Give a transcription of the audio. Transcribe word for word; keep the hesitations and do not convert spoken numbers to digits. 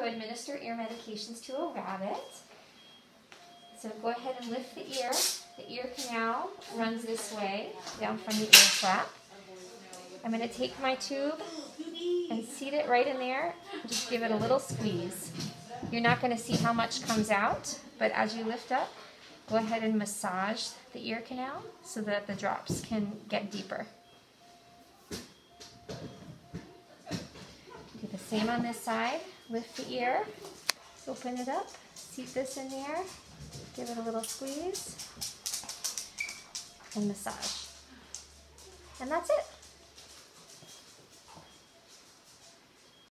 administer ear medications to a rabbit. So go ahead and lift the ear. The ear canal runs this way, down from the ear flap. I'm going to take my tube and seat it right in there. Just give it a little squeeze. You're not going to see how much comes out, but as you lift up, go ahead and massage the ear canal so that the drops can get deeper. Do the same on this side. Lift the ear, open it up, seat this in there, give it a little squeeze, and massage. And that's it.